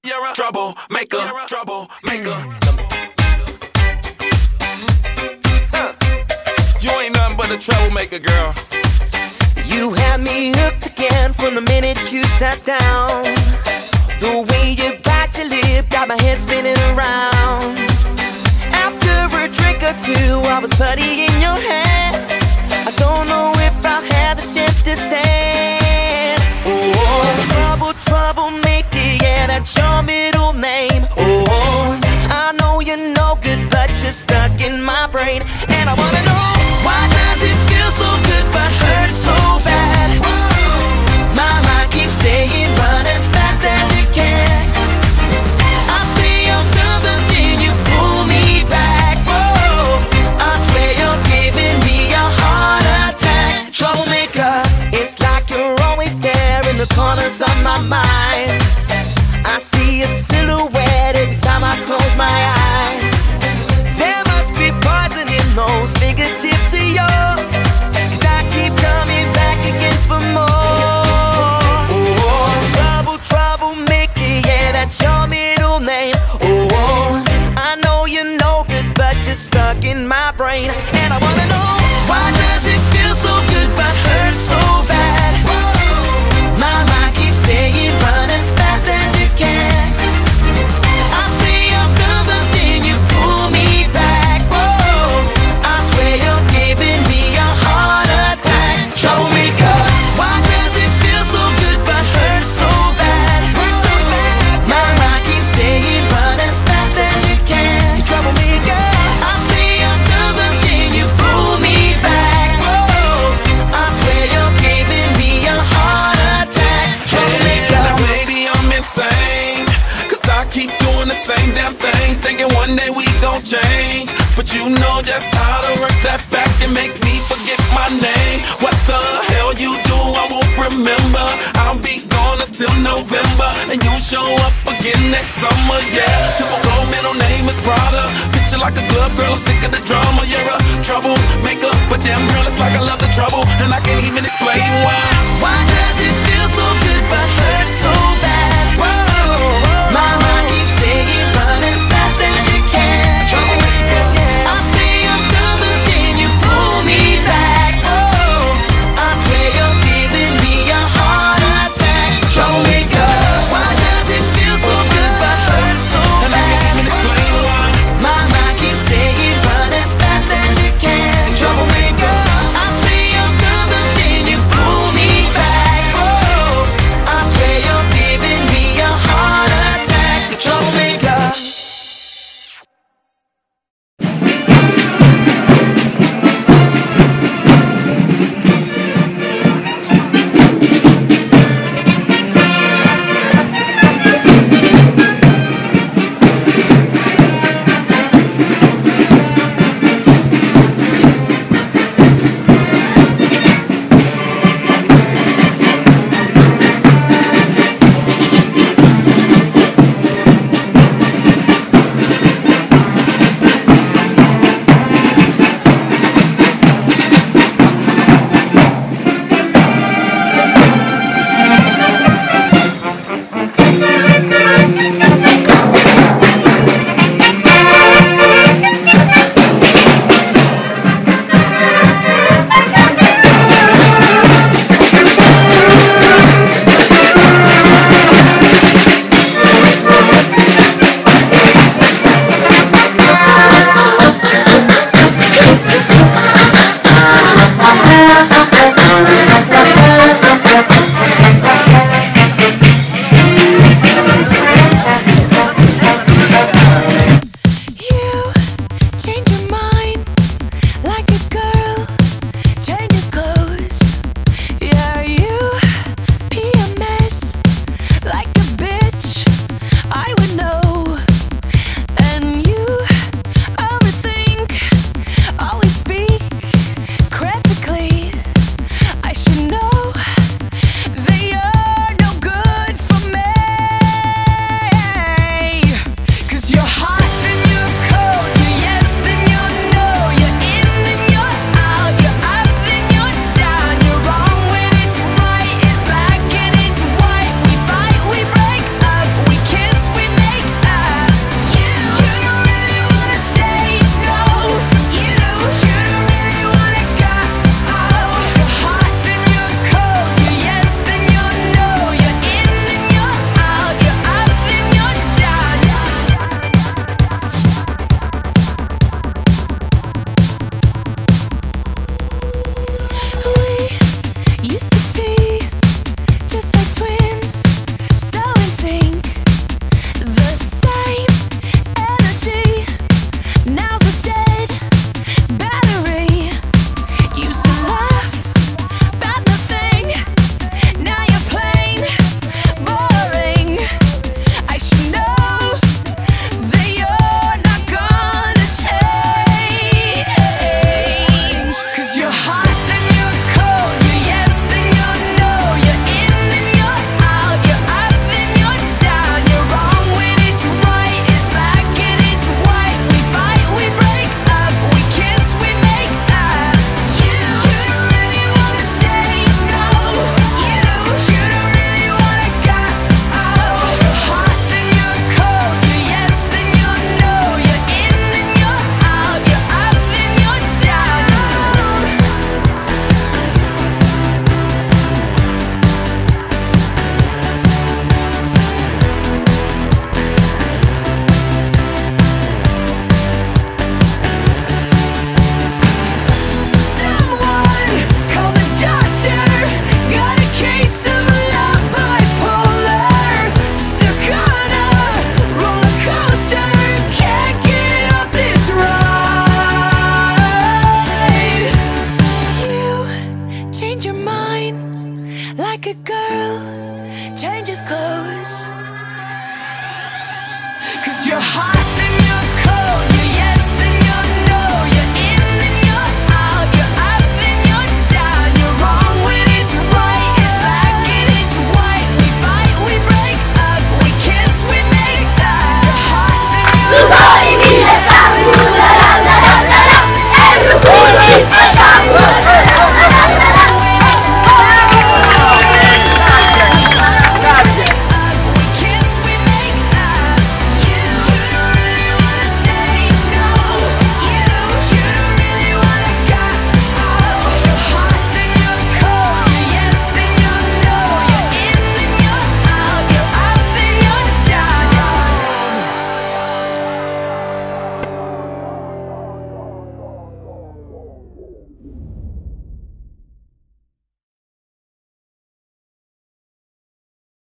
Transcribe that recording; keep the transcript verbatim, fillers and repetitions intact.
You're a troublemaker, troublemaker. Huh. You ain't nothing but a troublemaker, girl. You had me hooked again from the minute you sat down. The way you bite your lip got my head spinning around. After a drink or two, I was putty in your hands. I don't know if I'll have the strength to stand. Oh, trouble, troublemaker, yeah, that's your middle name. Oh, I know you're no good, but you're stuck in my brain. And I wanna know, why does it feel so good but hurt so bad? My mind keeps saying run as fast as you can. I say I'm done, but then you pull me back. Whoa, I swear you're giving me a heart attack. Troublemaker, it's like you're always there in the corners of my mind. I see a silhouette every time I close my eyes. There must be poison in those fingertips of yours, 'cause I keep coming back again for more. Oh, trouble, troublemaker, yeah, that's your middle name. Oh, I know you're no good, but you're stuck in my brain. And I wanna know, why does it feel so good but hurt so bad? My mind keeps saying run as fast as you can. I say I'm done, but then you pull me back. Whoa, I swear you're giving me a heart attack. Troublemaker, why does it feel so good but hurt so bad? My mind keeps saying run as fast as you can. You troublemaker, I say I'm done, but then you pull me back. Whoa, I swear you're giving me a heart attack. Troublemaker. Yeah, now maybe I'm insane, 'cause I keep doing the same damn thing, thinking one day we gon' change. But you know just how to work that back and make me forget my name. What the hell you do, I won't remember. I'll be gone until November, and you show up again next summer, yeah. Typical middle name is Prada. Picture like a glove, girl, I'm sick